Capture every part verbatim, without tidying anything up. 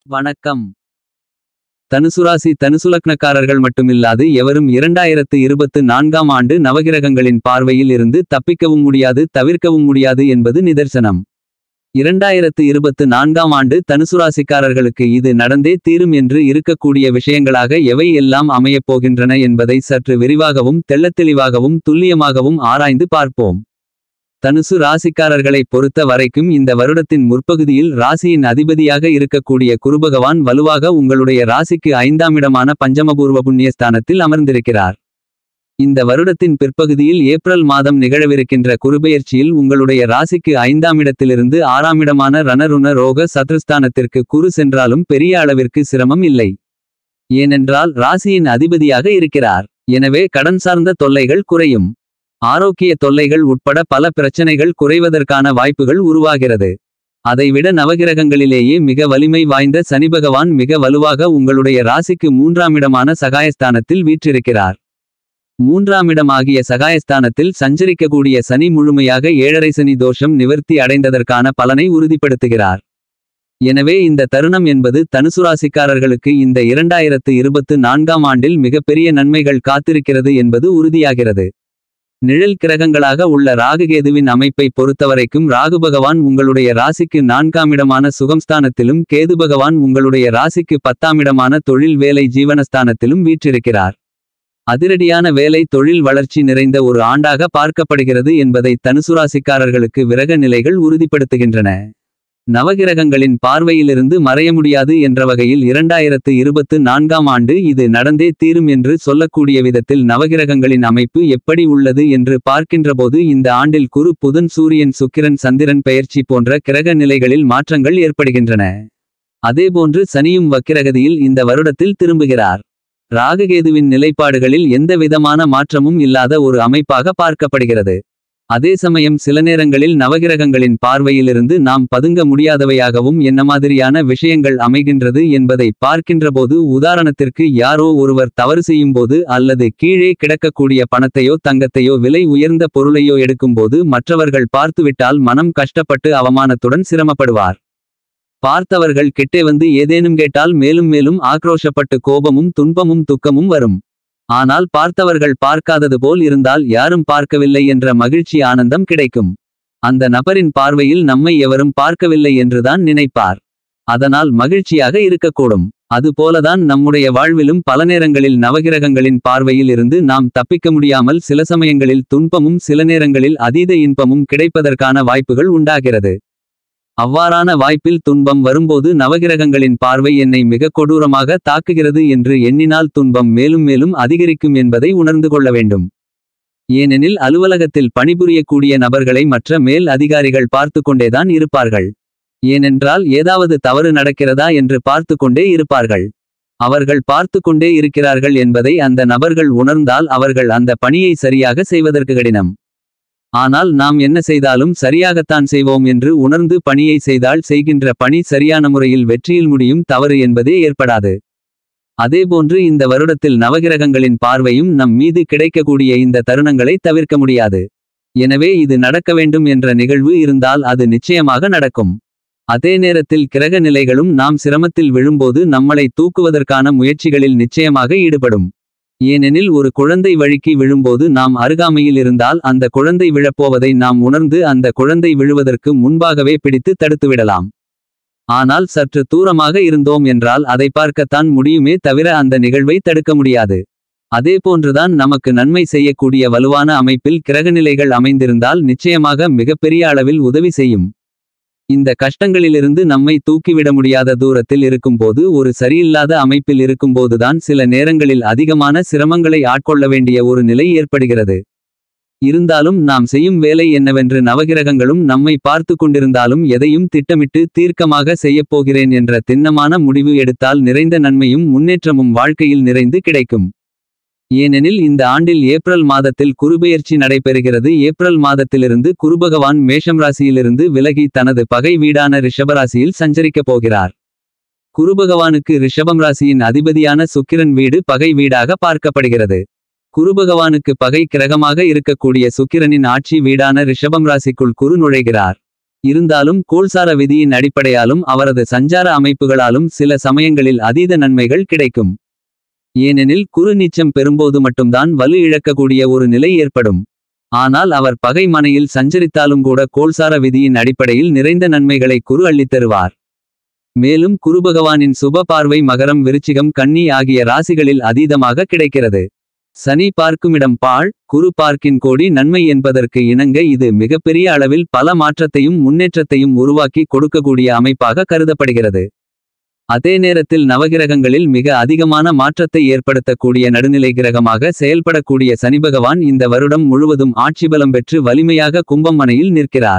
வணக்கம். தனுசுராசி தனுசுலக்னக்காரர்கள் மட்டுமில்லாது எவரும் இரண்டாயிரத்து இருபத்து நான்காம் ஆண்டு நவகிரகங்களின் பார்வையில் இருந்து தப்பிக்கவும் முடியாது தவிர்க்கவும் முடியாது என்பது நிதர்சனம். இரண்டாயிரத்து இருபத்து நான்காம் ஆண்டு தனுசுராசிக்காரர்களுக்கு இது நடந்தே தீரும் என்று இருக்கக்கூடிய விஷயங்களாக எவை எல்லாம் அமையப் போகின்றன என்பதை சற்று விரிவாகவும் தெள்ளத்தெளிவாகவும் துல்லியமாகவும் ஆராய்ந்து பார்ப்போம். தனுசு ராசிக்காரர்களை பொறுத்த வரைக்கும் இந்த வருடத்தின் முற்பகுதியில் ராசியின் அதிபதியாக இருக்கக்கூடிய குருபகவான் வலுவாக உங்களுடைய ராசிக்கு ஐந்தாமிடமான பஞ்சமபூர்வ புண்ணியஸ்தானத்தில் அமர்ந்திருக்கிறார். இந்த வருடத்தின் பிற்பகுதியில் ஏப்ரல் மாதம் நிகழவிருக்கின்ற குருபெயர்ச்சியில் உங்களுடைய ராசிக்கு ஐந்தாமிடத்திலிருந்து ஆறாமிடமான ரணருண ரோக சத்ருஸ்தானத்திற்கு குரு சென்றாலும் பெரிய அளவிற்கு சிரமம் இல்லை. ஏனென்றால் ராசியின் அதிபதியாக இருக்கிறார். எனவே கடன் சார்ந்த தொல்லைகள் குறையும். ஆரோக்கிய தொல்லைகள் உட்பட பல பிரச்சனைகள் குறைவதற்கான வாய்ப்புகள் உருவாகிறது. அதைவிட நவகிரகங்களிலேயே மிக வலிமை வாய்ந்த சனிபகவான் மிக வலுவாக உங்களுடைய ராசிக்கு மூன்றாமிடமான சகாயஸ்தானத்தில் வீற்றிருக்கிறார். மூன்றாமிடமாகிய சகாயஸ்தானத்தில் சஞ்சரிக்கக்கூடிய சனி முழுமையாக ஏழரை சனி தோஷம் நிவர்த்தி அடைந்ததற்கான பலனை உறுதிப்படுத்துகிறார். எனவே இந்த தருணம் என்பது தனுசுராசிக்காரர்களுக்கு இந்த இரண்டாயிரத்து இருபத்து நான்காம் ஆண்டில் மிகப்பெரிய நன்மைகள் காத்திருக்கிறது என்பது உறுதியாகிறது. நிழல் கிரகங்களாக உள்ள ராகுகேதுவின் அமைப்பை பொறுத்தவரைக்கும் ராகு பகவான் உங்களுடைய ராசிக்கு நான்காமிடமான சுகம்ஸ்தானத்திலும் கேது பகவான் உங்களுடைய ராசிக்கு பத்தாமிடமான தொழில் வேலை ஜீவனஸ்தானத்திலும் வீற்றிருக்கிறார். அதிரடியான வேலை தொழில் வளர்ச்சி நிறைந்த ஒரு ஆண்டாக பார்க்கப்படுகிறது என்பதை தனுசுராசிக்காரர்களுக்கு விரக நிலைகள் உறுதிப்படுத்துகின்றன. நவகிரகங்களின் பார்வையிலிருந்து மறைய முடியாது என்ற வகையில் இரண்டாயிரத்து இருபத்து நான்காம் ஆண்டு இது நடந்தே தீரும் என்று சொல்லக்கூடிய விதத்தில் நவகிரகங்களின் அமைப்பு எப்படி உள்ளது என்று பார்க்கின்றபோது இந்த ஆண்டில் குரு புதன் சூரியன் சுக்கிரன் சந்திரன் பெயர்ச்சி போன்ற கிரக நிலைகளில் மாற்றங்கள் ஏற்படுகின்றன. அதேபோன்று சனியும் வக்கிரகதியில் இந்த வருடத்தில் திரும்புகிறார். ராகுகேதுவின் நிலைப்பாடுகளில் எந்த விதமான மாற்றமும் இல்லாத ஒரு அமைப்பாக பார்க்கப்படுகிறது. அதே சமயம் சில நேரங்களில் நவகிரகங்களின் பார்வையிலிருந்து நாம் பதுங்க முடியாதவையாகவும் என்ன மாதிரியான விஷயங்கள் அமைகின்றது என்பதை பார்க்கின்றபோது உதாரணத்திற்கு யாரோ ஒருவர் தவறு செய்யும்போது அல்லது கீழே கிடக்கக்கூடிய பணத்தையோ தங்கத்தையோ விலை உயர்ந்த பொருளையோ எடுக்கும்போது மற்றவர்கள் பார்த்துவிட்டால் மனம் கஷ்டப்பட்டு அவமானத்துடன் சிரமப்படுவார். பார்த்தவர்கள் கிட்டே வந்து ஏதேனும் கேட்டால் மேலும் மேலும் ஆக்ரோஷப்பட்டு கோபமும் துன்பமும் துக்கமும் வரும். ஆனால் பார்த்தவர்கள் பார்க்காதது போல் இருந்தால் யாரும் பார்க்கவில்லை என்ற மகிழ்ச்சி ஆனந்தம் கிடைக்கும். அந்த நபரின் பார்வையில் நம்மை எவரும் பார்க்கவில்லை என்றுதான் நினைப்பார். அதனால் மகிழ்ச்சியாக இருக்கக்கூடும். அதுபோலதான் நம்முடைய வாழ்விலும் பல நேரங்களில் நவகிரகங்களின் பார்வையில் இருந்து நாம் தப்பிக்க முடியாமல் சில சமயங்களில் துன்பமும் சில நேரங்களில் அதீத இன்பமும் கிடைப்பதற்கான வாய்ப்புகள் உண்டாகிறது. அவ்வாறான வாய்ப்பில் துன்பம் வரும்போது நவகிரகங்களின் பார்வை என்னை மிக கொடூரமாக தாக்குகிறது என்று எண்ணினால் துன்பம் மேலும் மேலும் அதிகரிக்கும் என்பதை உணர்ந்து கொள்ள வேண்டும். ஏனெனில் அலுவலகத்தில் பணிபுரியக்கூடிய நபர்களை மற்ற மேல் அதிகாரிகள் பார்த்து கொண்டேதான் இருப்பார்கள். ஏனென்றால் ஏதாவது தவறு நடக்கிறதா என்று பார்த்து கொண்டே இருப்பார்கள். அவர்கள் பார்த்து கொண்டே இருக்கிறார்கள் என்பதை அந்த நபர்கள் உணர்ந்தால் அவர்கள் அந்த பணியை சரியாக செய்வதற்கு கடினம். ஆனால் நாம் என்ன செய்தாலும் சரியாகத்தான் செய்வோம் என்று உணர்ந்து பணியை செய்தால் செய்கின்ற பணி சரியான முறையில் வெற்றியில் முடியும், தவறு என்பதே ஏற்படாது. அதேபோன்று இந்த வருடத்தில் நவகிரகங்களின் பார்வையும் நம் மீது கிடைக்கக்கூடிய இந்த தருணங்களை தவிர்க்க முடியாது. எனவே இது நடக்க வேண்டும் என்ற நிகழ்வு இருந்தால் அது நிச்சயமாக நடக்கும். அதே நேரத்தில் கிரக நிலைகளும் நாம் சிரமத்தில் விழும்போது நம்மளை தூக்குவதற்கான முயற்சிகளில் நிச்சயமாக ஈடுபடும். ஏனெனில் ஒரு குழந்தை வழுக்கி விழும்போது நாம் அருகாமையில் இருந்தால் அந்த குழந்தை விழப்போவதை நாம் உணர்ந்து அந்த குழந்தை விழுவதற்கு முன்பாகவே பிடித்து தடுத்துவிடலாம். ஆனால் சற்று தூரமாக இருந்தோம் என்றால் அதை பார்க்கத்தான் முடியுமே தவிர அந்த நிகழ்வை தடுக்க முடியாது. அதேபோன்றுதான் நமக்கு நன்மை செய்யக்கூடிய வலுவான அமைப்பில் கிரகநிலைகள் அமைந்திருந்தால் நிச்சயமாக மிகப்பெரிய அளவில் உதவி செய்யும். இந்த கஷ்டங்களிலிருந்து நம்மை தூக்கிவிட முடியாத தூரத்தில் இருக்கும்போது ஒரு சரியில்லாத அமைப்பில் இருக்கும்போதுதான் சில நேரங்களில் அதிகமான சிரமங்களை ஆட்கொள்ள வேண்டிய ஒரு நிலை ஏற்படுகிறது. இருந்தாலும் நாம் செய்யும் வேலை என்னவென்று நவகிரகங்களும் நம்மை பார்த்து கொண்டிருந்தாலும் எதையும் திட்டமிட்டு தீர்க்கமாக செய்யப்போகிறேன் என்ற திண்ணமான முடிவு எடுத்தால் நிறைந்த நன்மையும் முன்னேற்றமும் வாழ்க்கையில் நிறைந்து கிடைக்கும். ஏனெனில் இந்த ஆண்டில் ஏப்ரல் மாதத்தில் குருபெயர்ச்சி நடைபெறுகிறது. ஏப்ரல் மாதத்திலிருந்து குருபகவான் மேஷம் ராசியிலிருந்து விலகி தனது பகை வீடான ரிஷபராசியில் சஞ்சரிக்கப் போகிறார். குருபகவானுக்கு ரிஷபம் ராசியின் அதிபதியான சுக்கிரன் வீடு பகை வீடாக பார்க்கப்படுகிறது. குருபகவானுக்கு பகை கிரகமாக இருக்கக்கூடிய சுக்கிரனின் ஆட்சி வீடான ரிஷபம் ராசிக்குள் குரு நுழைகிறார். இருந்தாலும் கோள்சார விதியின் அடிப்படையாலும் அவரது சஞ்சார அமைப்புகளாலும் சில சமயங்களில் அதீத நன்மைகள் கிடைக்கும். ஏனெனில் குரு நீச்சம் பெறும்போது மட்டும்தான் வலு இழக்கக்கூடிய ஒரு நிலை ஏற்படும். ஆனால் அவர் பகை மனையில் சஞ்சரித்தாலும் கூட கோள்சார விதியின் அடிப்படையில் நிறைந்த நன்மைகளை குரு அள்ளித்தருவார். மேலும் குருபகவானின் சுப பார்வை மகரம் விருச்சிகம் கன்னி ஆகிய ராசிகளில் அதீதமாக கிடைக்கிறது. சனி பார்க்குமிடம் பாழ், குரு பார்க்கின் கோடி நன்மை என்பதற்கு இணங்க இது மிகப்பெரிய அளவில் பல மாற்றத்தையும் முன்னேற்றத்தையும் உருவாக்கி கொடுக்கக்கூடிய அமைப்பாக கருதப்படுகிறது. அதே நேரத்தில் நவகிரகங்களில் மிக அதிகமான மாற்றத்தை ஏற்படுத்தக்கூடிய நடுநிலை கிரகமாக செயல்படக்கூடிய சனிபகவான் இந்த வருடம் முழுவதும் ஆட்சிபலம் பெற்று வலிமையாக கும்பம் மனையில் நிற்கிறார்.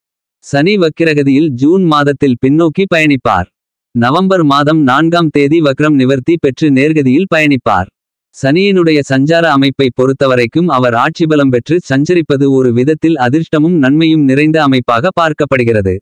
சனி வக்கிரகதியில் ஜூன் மாதத்தில் பின்னோக்கி பயணிப்பார். நவம்பர் மாதம் நான்காம் தேதி வக்ரம் நிவர்த்தி பெற்று நேர்கதியில் பயணிப்பார். சனியினுடைய சஞ்சார அமைப்பை பொறுத்தவரைக்கும் அவர் ஆட்சிபலம் பெற்று சஞ்சரிப்பது ஒரு விதத்தில் அதிர்ஷ்டமும் நன்மையும் நிறைந்த அமைப்பாக பார்க்கப்படுகிறது.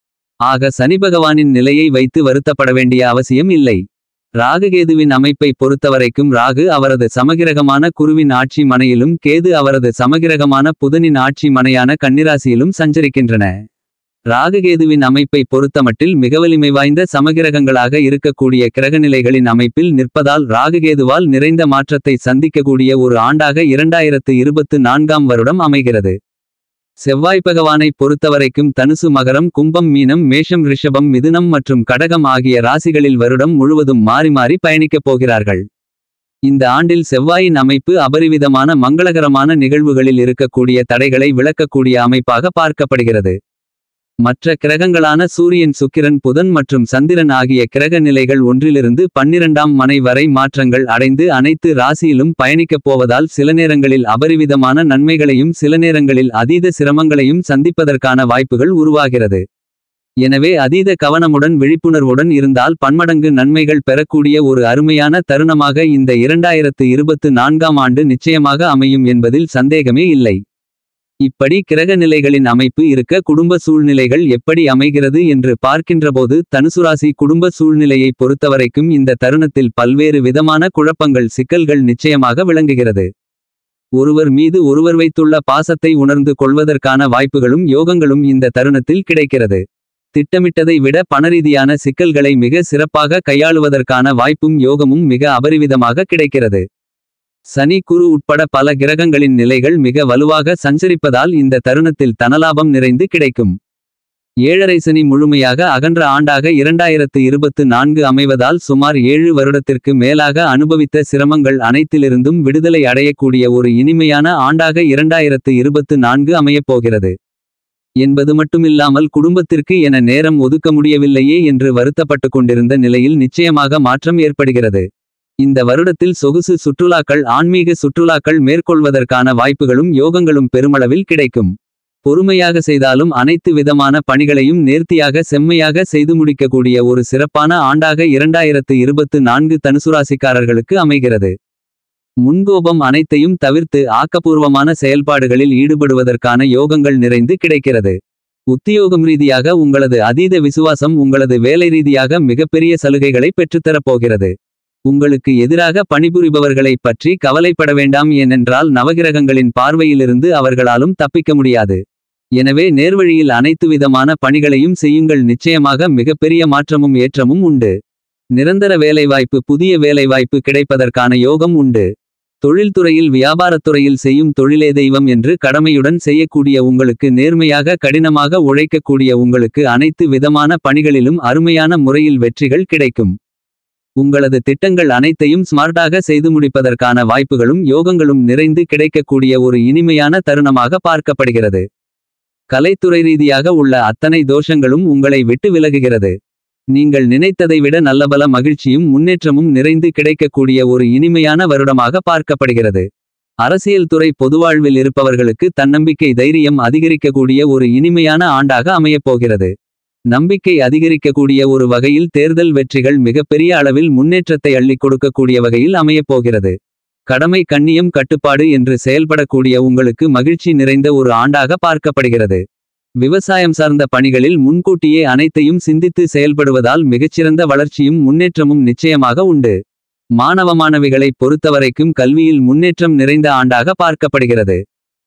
ஆக சனிபகவானின் நிலையை வைத்து வருத்தப்பட வேண்டிய அவசியம் இல்லை. ராகுகேதுவின் அமைப்பை பொறுத்தவரைக்கும் ராகு அவரது சமகிரகமான குருவின் ஆட்சி மனையிலும் கேது அவரது சமகிரகமான புதனின் ஆட்சி மனையான கன்னிராசியிலும் சஞ்சரிக்கின்றன. ராகுகேதுவின் அமைப்பை பொறுத்தமட்டில் மிக வலிமை வாய்ந்த சமகிரகங்களாக இருக்கக்கூடிய கிரகநிலைகளின் அமைப்பில் நிற்பதால் ராகுகேதுவால் நிறைந்த மாற்றத்தை சந்திக்கக்கூடிய ஒரு ஆண்டாக இரண்டாயிரத்து இருபத்து நான்காம் வருடம் அமைகிறது. செவ்வாய் பகவானை பொறுத்தவரைக்கும் தனுசு மகரம் கும்பம் மீனம் மேஷம் ரிஷபம் மிதுனம் மற்றும் கடகம் ஆகிய ராசிகளில் வருடம் முழுவதும் மாறி மாறி பயணிக்கப் போகிறார்கள். இந்த ஆண்டில் செவ்வாயின் அமைப்பு அபரிவிதமான மங்களகரமான நிகழ்வுகளில் இருக்கக்கூடிய தடைகளை விளக்கக்கூடிய அமைப்பாக பார்க்கப்படுகிறது. மற்ற கிரகங்களான சூரியன் சுக்கிரன் புதன் மற்றும் சந்திரன் ஆகிய கிரக நிலைகள் ஒன்றிலிருந்து பன்னிரண்டாம் மனை வரை மாற்றங்கள் அடைந்து அனைத்து ராசியிலும் பயணிக்கப் போவதால் சில நேரங்களில் அபரிவிதமான நன்மைகளையும் சில நேரங்களில் அதீத சிரமங்களையும் சந்திப்பதற்கான வாய்ப்புகள் உருவாகிறது. எனவே அதீத கவனமுடன் விழிப்புணர்வுடன் இருந்தால் பன்மடங்கு நன்மைகள் பெறக்கூடிய ஒரு அருமையான தருணமாக இந்த இரண்டாயிரத்து இருபத்து நான்காம் ஆண்டு நிச்சயமாக அமையும் என்பதில் சந்தேகமே இல்லை. இப்படி கிரக நிலைகளின் அமைப்பு இருக்க குடும்ப சூழ்நிலைகள் எப்படி அமைகிறது என்று பார்க்கின்றபோது தனுசுராசி குடும்ப சூழ்நிலையை பொறுத்தவரைக்கும் இந்த தருணத்தில் பல்வேறு விதமான குழப்பங்கள் சிக்கல்கள் நிச்சயமாக விளங்குகிறது. ஒருவர் மீது ஒருவர் வைத்துள்ள பாசத்தை உணர்ந்து கொள்வதற்கான வாய்ப்புகளும் யோகங்களும் இந்த தருணத்தில் கிடைக்கிறது. திட்டமிட்டதை விட பணரீதியான சிக்கல்களை மிக சிறப்பாக கையாளுவதற்கான வாய்ப்பும் யோகமும் மிக அபரிவிதமாக கிடைக்கிறது. சனி குரு உட்பட பல கிரகங்களின் நிலைகள் மிக வலுவாக சஞ்சரிப்பதால் இந்த தருணத்தில் தனலாபம் நிறைந்து கிடைக்கும். ஏழரை சனி முழுமையாக அகன்ற ஆண்டாக இரண்டாயிரத்து இருபத்து நான்கு அமைவதால் சுமார் ஏழு வருடத்திற்கு மேலாக அனுபவித்த சிரமங்கள் அனைத்திலிருந்தும் விடுதலை அடையக்கூடிய ஒரு இனிமையான ஆண்டாக இரண்டாயிரத்து இருபத்து நான்கு அமையப்போகிறது. என்பது மட்டுமில்லாமல் குடும்பத்திற்கு என நேரம் ஒதுக்க முடியவில்லையே என்று வருத்தப்பட்டு கொண்டிருந்த நிலையில் நிச்சயமாக மாற்றம் ஏற்படுகிறது. இந்த வருடத்தில் சொகுசு சுற்றுலாக்கள் ஆன்மீக சுற்றுலாக்கள் மேற்கொள்வதற்கான வாய்ப்புகளும் யோகங்களும் பெருமளவில் கிடைக்கும். பொறுமையாக செய்தாலும் அனைத்து விதமான பணிகளையும் நேர்த்தியாக செம்மையாக செய்து முடிக்கக்கூடிய ஒரு சிறப்பான ஆண்டாக இரண்டாயிரத்து இருபத்து நான்கு தனுசுராசிக்காரர்களுக்கு அமைகிறது. முன்கோபம் அனைத்தையும் தவிர்த்து ஆக்கப்பூர்வமான செயல்பாடுகளில் ஈடுபடுவதற்கான யோகங்கள் நிறைந்து கிடைக்கிறது. உத்தியோகம் ரீதியாக உங்களது அதீத விசுவாசம் உங்களது வேலை ரீதியாக மிகப்பெரிய சலுகைகளை பெற்றுத்தரப்போகிறது. உங்களுக்கு எதிராக பணிபுரிபவர்களை பற்றி கவலைப்பட வேண்டாம், ஏனென்றால் நவகிரகங்களின் பார்வையிலிருந்து அவர்களாலும் தப்பிக்க முடியாது. எனவே நேர்வழியில் அனைத்து விதமான பணிகளையும் செய்யுங்கள், நிச்சயமாக மிகப்பெரிய மாற்றமும் ஏற்றமும் உண்டு. நிரந்தர வேலைவாய்ப்பு புதிய வேலைவாய்ப்பு கிடைப்பதற்கான யோகம் உண்டு. தொழில்துறையில் வியாபாரத்துறையில் செய்யும் தொழிலே தெய்வம் என்று கடமையுடன் செய்யக்கூடிய உங்களுக்கு, நேர்மையாக கடினமாக உழைக்கக்கூடிய உங்களுக்கு அனைத்து விதமான பணிகளிலும் அருமையான முறையில் வெற்றிகள் கிடைக்கும். உங்களது திட்டங்கள் அனைத்தையும் ஸ்மார்ட்டாக செய்து முடிப்பதற்கான வாய்ப்புகளும் யோகங்களும் நிறைந்து கிடைக்கக்கூடிய ஒரு இனிமையான தருணமாக பார்க்கப்படுகிறது. கலைத்துறை ரீதியாக உள்ள அத்தனை தோஷங்களும் உங்களை விட்டு விலகுகிறது. நீங்கள் நினைத்ததை விட நல்லபல மகிழ்ச்சியும் முன்னேற்றமும் நிறைந்து கிடைக்கக்கூடிய ஒரு இனிமையான வருடமாக பார்க்கப்படுகிறது. அரசியல் துறை பொதுவாழ்வில் இருப்பவர்களுக்கு தன்னம்பிக்கை தைரியம் அதிகரிக்கக்கூடிய ஒரு இனிமையான ஆண்டாக அமையப்போகிறது. நம்பிக்கை அதிகரிக்கக்கூடிய ஒரு வகையில் தேர்தல் வெற்றிகள் மிகப்பெரிய அளவில் முன்னேற்றத்தை அள்ளிக் கொடுக்கக்கூடிய வகையில் அமையப்போகிறது. கடமை கண்ணியம் கட்டுப்பாடு என்று செயல்படக்கூடிய உங்களுக்கு மகிழ்ச்சி நிறைந்த ஒரு ஆண்டாக பார்க்கப்படுகிறது. விவசாயம் சார்ந்த பணிகளில் முன்கூட்டியே அனைத்தையும் சிந்தித்து செயல்படுவதால் மிகச்சிறந்த வளர்ச்சியும் முன்னேற்றமும் நிச்சயமாக உண்டு. மாணவ மாணவிகளை பொறுத்தவரைக்கும் கல்வியில் முன்னேற்றம் நிறைந்த ஆண்டாக பார்க்கப்படுகிறது.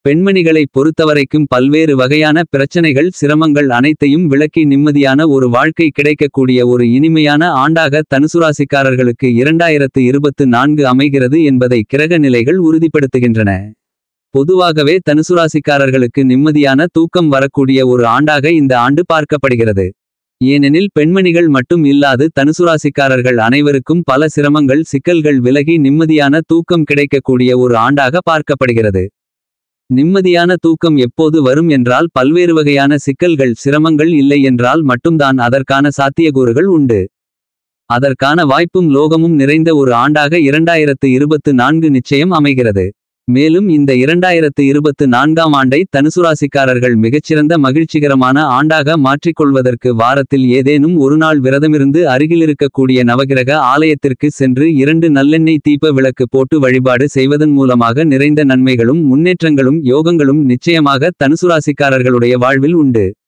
பெண்மணிகளை பொறுத்தவரைக்கும் பல்வேறு வகையான பிரச்சனைகள் சிரமங்கள் அனைத்தையும் விலக்கி நிம்மதியான ஒரு வாழ்க்கை கிடைக்கக்கூடிய ஒரு இனிமையான ஆண்டாக தனுசுராசிக்காரர்களுக்கு இரண்டாயிரத்து இருபத்து நான்கு அமைகிறது என்பதை கிரக நிலைகள் உறுதிப்படுத்துகின்றன. பொதுவாகவே தனுசுராசிக்காரர்களுக்கு நிம்மதியான தூக்கம் வரக்கூடிய ஒரு ஆண்டாக இந்த ஆண்டு பார்க்கப்படுகிறது. ஏனெனில் பெண்மணிகள் மட்டும் இல்லாது தனுசுராசிக்காரர்கள் அனைவருக்கும் பல சிரமங்கள் சிக்கல்கள் விலகி நிம்மதியான தூக்கம் கிடைக்கக்கூடிய ஒரு ஆண்டாக பார்க்கப்படுகிறது. நிம்மதியான தூக்கம் எப்போது வரும் என்றால் பல்வேறு வகையான சிக்கல்கள் சிரமங்கள் இல்லை என்றால் மட்டும்தான் அதற்கான சாத்தியக்கூறுகள் உண்டு. அதற்கான வாய்ப்பும் லோகமும் நிறைந்த ஒரு ஆண்டாக இரண்டாயிரத்து இருபத்து நான்கு நிச்சயம் அமைகிறது. மேலும் இந்த இரண்டாயிரத்து இருபத்து நான்காம் ஆண்டை தனுசுராசிக்காரர்கள் மிகச்சிறந்த மகிழ்ச்சிகரமான ஆண்டாக மாற்றிக்கொள்வதற்கு வாரத்தில் ஏதேனும் ஒரு நாள் விரதமிருந்து அருகிலிருக்கக்கூடிய நவகிரக ஆலயத்திற்கு சென்று இரண்டு நல்லெண்ணெய் தீப விளக்கு போட்டு வழிபாடு செய்வதன் மூலமாக நிறைந்த நன்மைகளும் முன்னேற்றங்களும் யோகங்களும் நிச்சயமாக தனுசுராசிக்காரர்களுடைய வாழ்வில் உண்டு.